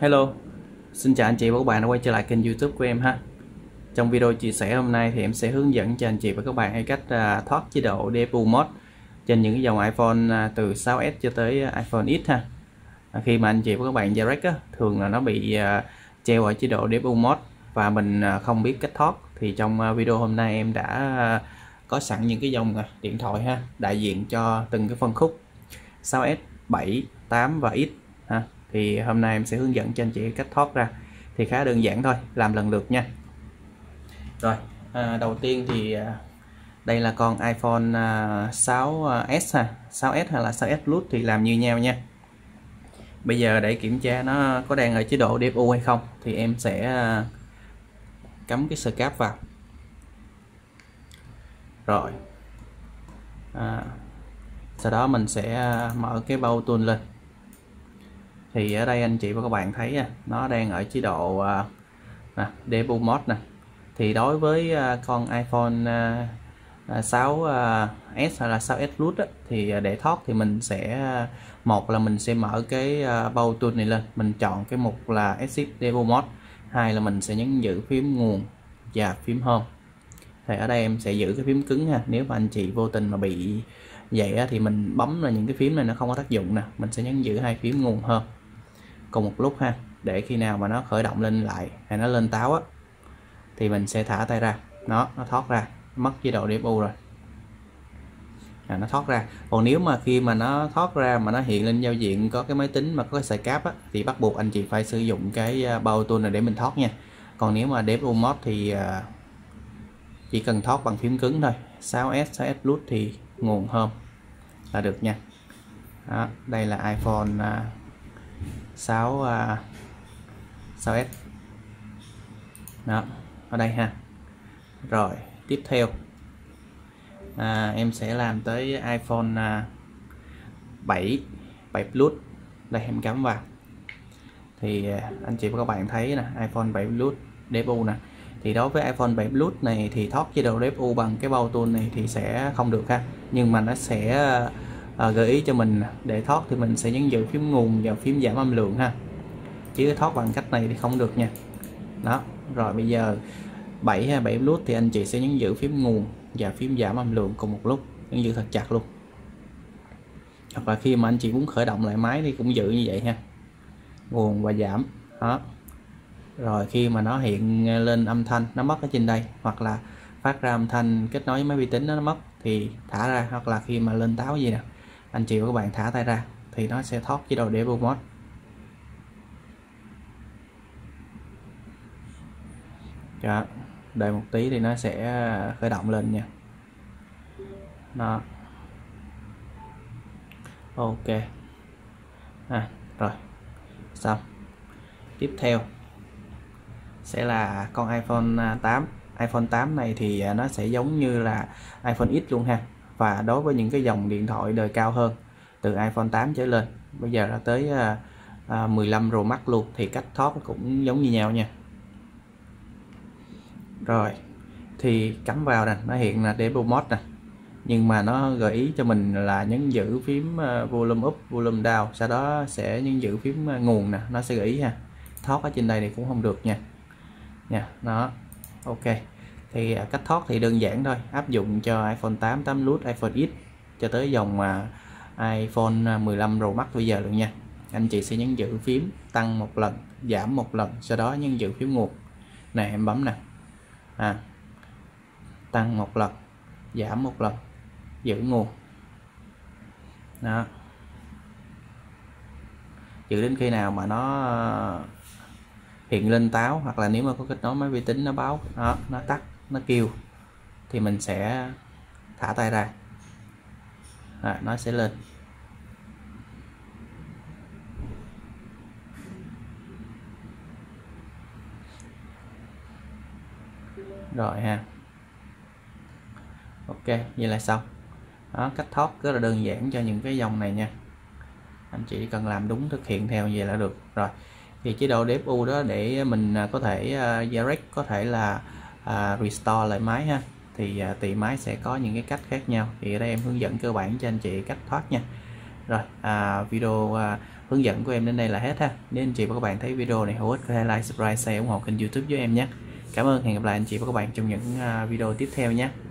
Hello, xin chào anh chị và các bạn đã quay trở lại kênh YouTube của em ha. Trong video chia sẻ hôm nay thì em sẽ hướng dẫn cho anh chị và các bạn cách thoát chế độ DFU mode trên những cái dòng iPhone từ 6s cho tới iPhone X ha. Khi mà anh chị và các bạn direct thường là nó bị treo ở chế độ DFU mode và mình không biết cách thoát, thì trong video hôm nay em đã có sẵn những cái dòng điện thoại ha, đại diện cho từng cái phân khúc 6s, 7, 8 và X ha. Thì hôm nay em sẽ hướng dẫn cho anh chị cách thoát ra, thì khá đơn giản thôi, làm lần lượt nha. Rồi, đầu tiên thì đây là con iPhone 6s ha, 6s hay là 6s Plus thì làm như nhau nha. Bây giờ để kiểm tra nó có đang ở chế độ DFU hay không thì em sẽ cắm cái SCARF vào. Rồi, sau đó mình sẽ mở cái bao tool lên. Thì ở đây anh chị và các bạn thấy nó đang ở chế độ DFU mode nè. Thì đối với con iPhone 6s hay là 6s Plus thì để thoát thì mình sẽ một là mình sẽ mở cái bao tool này lên, mình chọn cái mục là Exit DFU mode, hai là mình sẽ nhấn giữ phím nguồn và phím Home. Thì ở đây em sẽ giữ cái phím cứng ha, nếu mà anh chị vô tình mà bị vậy thì mình bấm là những cái phím này nó không có tác dụng nè, mình sẽ nhấn giữ hai phím nguồn Home cùng một lúc ha, để khi nào mà nó khởi động lên lại hay nó lên táo thì mình sẽ thả tay ra, nó thoát ra, mất chế độ DFU rồi, nó thoát ra. Còn nếu mà khi mà nó thoát ra mà nó hiện lên giao diện có cái máy tính mà có cái SCARF thì bắt buộc anh chị phải sử dụng cái bao tool này để mình thoát nha. Còn nếu mà DFU mode thì chỉ cần thoát bằng phím cứng thôi, 6s, 6s Plus thì nguồn Home là được nha. Đó, đây là iPhone 6s đó, ở đây ha. Rồi tiếp theo em sẽ làm tới iPhone 7 Plus. Đây em cắm vào thì anh chị và các bạn thấy nè, iPhone 7 Plus DFU nè. Thì đối với iPhone 7 Plus này thì thoát chế độ DFU bằng cái bao tool này thì sẽ không được ha, nhưng mà nó sẽ gợi ý cho mình để thoát thì mình sẽ nhấn giữ phím nguồn và phím giảm âm lượng ha, chứ thoát bằng cách này thì không được nha. Đó, rồi bây giờ 7 hay 7 Plus thì anh chị sẽ nhấn giữ phím nguồn và phím giảm âm lượng cùng một lúc, nhấn giữ thật chặt luôn. Hoặc là khi mà anh chị muốn khởi động lại máy thì cũng giữ như vậy ha, nguồn và giảm. Đó, rồi khi mà nó hiện lên âm thanh nó mất ở trên đây, hoặc là phát ra âm thanh kết nối với máy vi tính nó mất thì thả ra, hoặc là khi mà lên táo gì nè, anh chị và các bạn thả tay ra thì nó sẽ thoát chế độ DFU mode. Đó, đợi một tí thì nó sẽ khởi động lên nha. Đó, ok rồi xong. Tiếp theo sẽ là con iPhone 8. iPhone 8 này thì nó sẽ giống như là iPhone X luôn ha. Và đối với những cái dòng điện thoại đời cao hơn từ iPhone 8 trở lên, bây giờ là tới 15 Pro Max luôn, thì cách thoát cũng giống như nhau nha. Rồi thì cắm vào nè, nó hiện là DFU mode nè, nhưng mà nó gợi ý cho mình là nhấn giữ phím volume up, volume down, sau đó sẽ nhấn giữ phím nguồn nè, nó sẽ gợi ý ha. Thoát ở trên đây thì cũng không được nha. Đó, ok. Thì cách thoát thì đơn giản thôi, áp dụng cho iPhone 8, 8 Plus, iPhone X cho tới dòng iPhone 15 Pro Max bây giờ luôn nha. Anh chị sẽ nhấn giữ phím tăng một lần, giảm một lần, sau đó nhấn giữ phím nguồn này, em bấm nè, tăng một lần, giảm một lần, giữ nguồn. Đó, giữ đến khi nào mà nó hiện lên táo, hoặc là nếu mà có kết nối máy vi tính nó báo đó, nó tắt, nó kêu thì mình sẽ thả tay ra, nó sẽ lên. Rồi ha, ok, vậy là xong. Đó, cách thoát rất là đơn giản cho những cái dòng này nha, anh chị cần làm đúng, thực hiện theo vậy là được. Rồi thì chế độ DFU đó để mình có thể direct, có thể là restore lại máy ha, thì tùy máy sẽ có những cái cách khác nhau. Thì ở đây em hướng dẫn cơ bản cho anh chị cách thoát nha. Rồi video hướng dẫn của em đến đây là hết ha. Nếu anh chị và các bạn thấy video này hữu ích, có thể like, subscribe, share, ủng hộ kênh YouTube với em nhé. Cảm ơn, hẹn gặp lại anh chị và các bạn trong những video tiếp theo nhé.